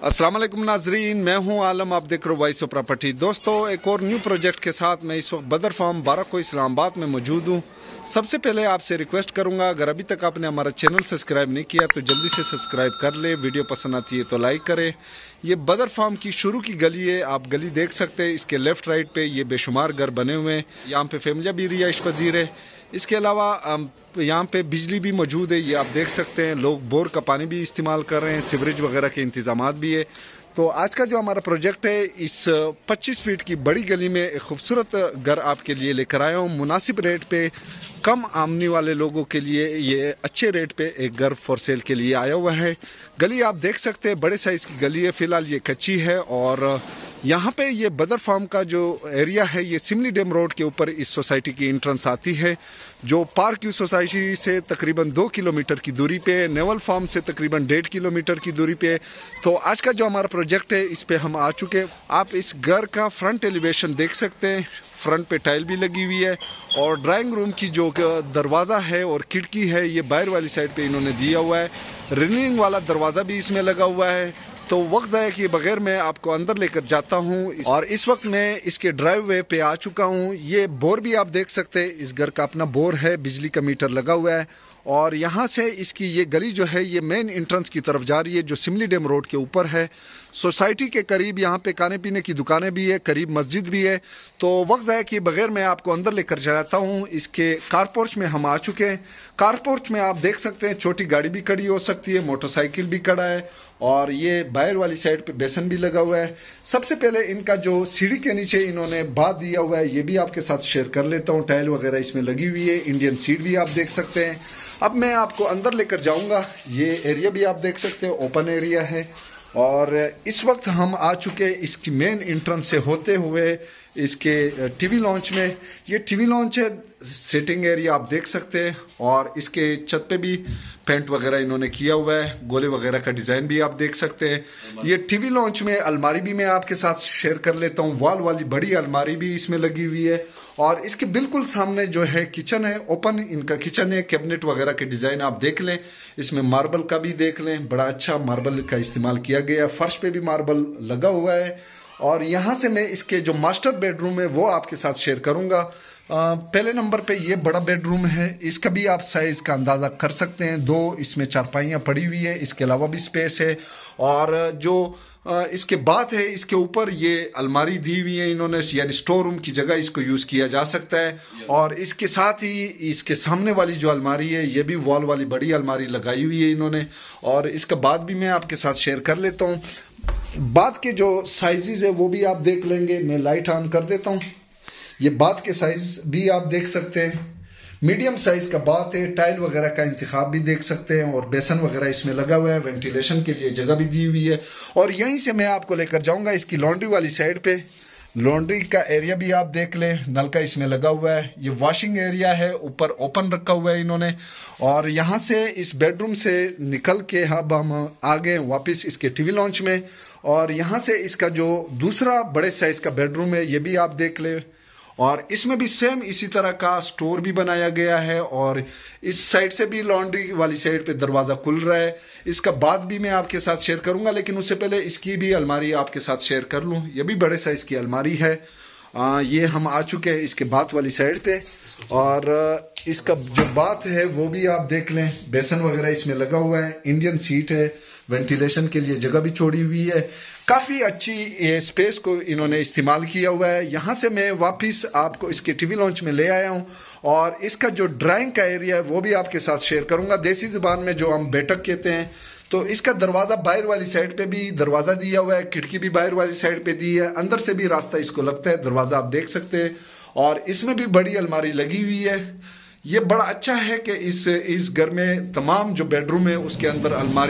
अस्सलाम वालेकुम नाजरीन, मैं हूं आलम, आप देख रहे हो वॉइस ऑफ प्रॉपर्टी। दोस्तों, एक और न्यू प्रोजेक्ट के साथ मैं इस वक्त बदर फार्म बाराको इस्लामाबाद में मौजूद हूं। सबसे पहले आपसे रिक्वेस्ट करूंगा, अगर अभी तक आपने हमारा चैनल सब्सक्राइब नहीं किया तो जल्दी से सब्सक्राइब कर ले। वीडियो पसंद आती है तो लाइक करें। ये बदर फार्म की शुरू की गली है, आप गली देख सकते हैं। इसके लेफ्ट राइट पे ये बेशुमार घर बने हुए हैं। यहाँ पे फैमिलियाँ भी रिहाइश पजीर है। इसके अलावा यहाँ पे बिजली भी मौजूद है, ये आप देख सकते हैं। लोग बोर का पानी भी इस्तेमाल कर रहे हैं, सीवरेज वगैरह के इंतजामात भी है। तो आज का जो हमारा प्रोजेक्ट है, इस 25 फीट की बड़ी गली में एक खूबसूरत घर आपके लिए लेकर आया हूँ। मुनासिब रेट पे, कम आमदनी वाले लोगों के लिए ये अच्छे रेट पे एक घर फॉर सेल के लिए आया हुआ है। गली आप देख सकते हैं, बड़े साइज की गली है। फिलहाल ये कच्ची है और यहाँ पे ये बदर फार्म का जो एरिया है, ये सिमली डैम रोड के ऊपर इस सोसाइटी की एंट्रेंस आती है, जो पार्क व्यू सोसाइटी से तकरीबन 2 किलोमीटर की दूरी पे, नेवल फार्म से तकरीबन 1.5 किलोमीटर की दूरी पे। तो आज का जो हमारा प्रोजेक्ट है, इस पे हम आ चुके हैं। आप इस घर का फ्रंट एलिवेशन देख सकते हैं। फ्रंट पे टाइल भी लगी हुई है और ड्राइंग रूम की जो दरवाज़ा है और खिड़की है, ये बाहर वाली साइड पे इन्होंने दिया हुआ है। रेलिंग वाला दरवाज़ा भी इसमें लगा हुआ है। तो वक्त ज़ाया किए बगैर मैं आपको अंदर लेकर जाता हूँ और इस वक्त मैं इसके ड्राइव वे पे आ चुका हूँ। ये बोर भी आप देख सकते हैं, इस घर का अपना बोर है, बिजली का मीटर लगा हुआ है। और यहाँ से इसकी ये गली जो है, ये मेन एंट्रेंस की तरफ जा रही है, जो सिमली डैम रोड के ऊपर है। सोसाइटी के करीब यहाँ पे खाने पीने की दुकानें भी है, करीब मस्जिद भी है। तो वक्त ज़ाया किए बगैर मैं आपको अंदर लेकर जाता हूँ। इसके कारपोर्च में हम आ चुके हैं। कारपोर्च में आप देख सकते हैं, छोटी गाड़ी भी खड़ी हो सकती है, मोटरसाइकिल भी खड़ा है और ये बाहर वाली साइड पे बेसन भी लगा हुआ है। सबसे पहले इनका जो सीढ़ी के नीचे इन्होंने बात दिया हुआ है, ये भी आपके साथ शेयर कर लेता हूँ। टाइल वगैरह इसमें लगी हुई है, इंडियन सीट भी आप देख सकते हैं। अब मैं आपको अंदर लेकर जाऊंगा। ये एरिया भी आप देख सकते हैं, ओपन एरिया है। और इस वक्त हम आ चुके हैं इसकी मेन एंट्रेंस से होते हुए इसके टीवी लॉन्च में। ये टीवी लॉन्च है, सिटिंग एरिया आप देख सकते हैं और इसके छत पे भी पेंट वगैरह इन्होंने किया हुआ है। गोले वगैरह का डिजाइन भी आप देख सकते हैं। ये टीवी लॉन्च में अलमारी भी मैं आपके साथ शेयर कर लेता हूँ। वॉल वाली बड़ी अलमारी भी इसमें लगी हुई है और इसके बिल्कुल सामने जो है किचन है, ओपन इनका किचन है। कैबिनेट वगैरह के डिजाइन आप देख लें, इसमें मार्बल का भी देख लें, बड़ा अच्छा मार्बल का इस्तेमाल किया गया। फर्श पे भी मार्बल लगा हुआ है। और यहां से मैं इसके जो मास्टर बेडरूम है वो आपके साथ शेयर करूंगा। पहले नंबर पे ये बड़ा बेडरूम है, इसका भी आप साइज का अंदाजा कर सकते हैं। 2 इसमें चारपाइयां पड़ी हुई है, इसके अलावा भी स्पेस है। और जो इसके बात है, इसके ऊपर ये अलमारी दी हुई है इन्होंने, यानी स्टोर रूम की जगह इसको यूज किया जा सकता है। और इसके साथ ही इसके सामने वाली जो अलमारी है, ये भी वॉल वाली बड़ी अलमारी लगाई हुई है इन्होंने। और इसका बात भी मैं आपके साथ शेयर कर लेता हूँ। बात के जो साइजेस है वो भी आप देख लेंगे। मैं लाइट ऑन कर देता हूँ। ये बात के साइज भी आप देख सकते हैं, मीडियम साइज का बात है। टाइल वगैरह का इंतखाब भी देख सकते हैं और बेसन वगैरह इसमें लगा हुआ है। वेंटिलेशन के लिए जगह भी दी हुई है। और यहीं से मैं आपको लेकर जाऊंगा इसकी लॉन्ड्री वाली साइड पे। लॉन्ड्री का एरिया भी आप देख लें, नल का इसमें लगा हुआ है। ये वॉशिंग एरिया है, ऊपर ओपन रखा हुआ है इन्होंने। और यहाँ से इस बेडरूम से निकल के अब हम आ गए वापस इसके टीवी लॉन्च में। और यहाँ से इसका जो दूसरा बड़े साइज का बेडरूम है, ये भी आप देख ले। और इसमें भी सेम इसी तरह का स्टोर भी बनाया गया है और इस साइड से भी लॉन्ड्री वाली साइड पे दरवाजा खुल रहा है। इसका बात भी मैं आपके साथ शेयर करूंगा, लेकिन उससे पहले इसकी भी अलमारी आपके साथ शेयर कर लूं। ये भी बड़े साइज की अलमारी है। ये हम आ चुके हैं इसके बात वाली साइड पे। और इसका जो बात है वो भी आप देख लें, बेसन वगैरह इसमें लगा हुआ है। इंडियन सीट है, वेंटिलेशन के लिए जगह भी छोड़ी हुई है। काफी अच्छी ये स्पेस को इन्होंने इस्तेमाल किया हुआ है। यहाँ से मैं वापस आपको इसके टीवी लॉन्च में ले आया हूँ और इसका जो ड्राइंग का एरिया है वो भी आपके साथ शेयर करूंगा। देसी जुबान में जो हम बैठक कहते हैं। तो इसका दरवाजा बाहर वाली साइड पे भी दरवाजा दिया हुआ है, खिड़की भी बाहर वाली साइड पे दी है। अंदर से भी रास्ता इसको लगता है, दरवाजा आप देख सकते हैं। और इसमें भी बड़ी अलमारी लगी हुई है। ये बड़ा अच्छा है कि इस घर में तमाम जो बेडरूम है उसके अंदर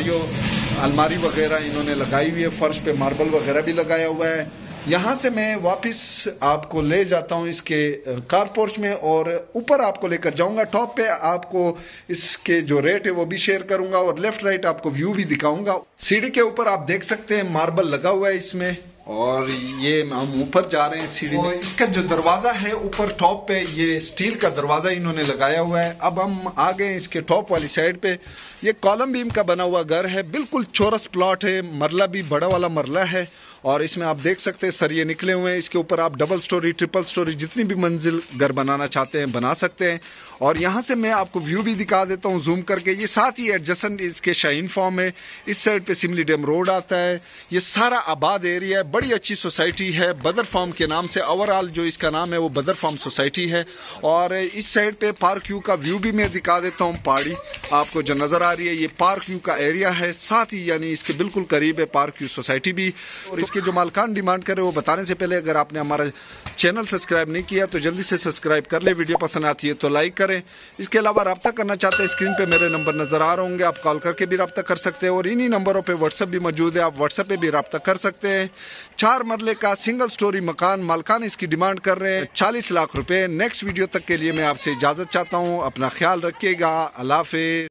अलमारी वगैरह इन्होंने लगाई हुई है। फर्श पे मार्बल वगैरह भी लगाया हुआ है। यहाँ से मैं वापस आपको ले जाता हूँ इसके कारपोर्च में और ऊपर आपको लेकर जाऊंगा। टॉप पे आपको इसके जो रेट है वो भी शेयर करूंगा और लेफ्ट राइट आपको व्यू भी दिखाऊंगा। सीढ़ी के ऊपर आप देख सकते हैं मार्बल लगा हुआ है इसमें। और ये हम ऊपर जा रहे हैं सीढ़ी में। इसका जो दरवाजा है ऊपर टॉप पे ये स्टील का दरवाजा इन्होंने लगाया हुआ है। अब हम आ गए इसके टॉप वाली साइड पे। ये कॉलम बीम का बना हुआ घर है, बिल्कुल चौरस प्लॉट है, मरला भी बड़ा वाला मरला है और इसमें आप देख सकते हैं सरिये निकले हुए हैं। इसके ऊपर आप डबल स्टोरी ट्रिपल स्टोरी जितनी भी मंजिल घर बनाना चाहते हैं बना सकते हैं। और यहाँ से मैं आपको व्यू भी दिखा देता हूँ जूम करके। ये साथ ही एडजस्टेंट इसके शाहीन फार्म है, इस साइड पे सिमली डैम रोड आता है। ये सारा आबाद एरिया है, बड़ी अच्छी सोसाइटी है बदर फार्म के नाम से। ओवरऑल जो इसका नाम है वो बदर फार्म सोसाइटी है। और इस साइड पे पार्क व्यू का व्यू भी मैं दिखा देता हूँ। पहाड़ी आपको जो नजर आ रही है ये पार्क व्यू का एरिया है, साथ ही यानी इसके बिल्कुल करीब है पार्क व्यू सोसाइटी भी। और इसके जो मालकान डिमांड करे वो बताने से पहले अगर आपने हमारा चैनल सब्सक्राइब नहीं किया तो जल्दी से सब्सक्राइब कर ले। वीडियो पसंद आती है तो लाइक करें। इसके अलावा रब्ता करना चाहते हैं स्क्रीन पे मेरे नंबर नजर आ रहे होंगे, आप कॉल करके भी रब्ता कर सकते हैं। और इन्हीं नंबरों पे व्हाट्सएप भी मौजूद है, आप व्हाट्सएप पे भी रब्ता कर सकते हैं। 4 मरले का सिंगल स्टोरी मकान मालकान इसकी डिमांड कर रहे हैं 40 लाख रुपए। नेक्स्ट वीडियो तक के लिए मैं आपसे इजाजत चाहता हूँ। अपना ख्याल रखिएगा। अल्लाह हाफिज।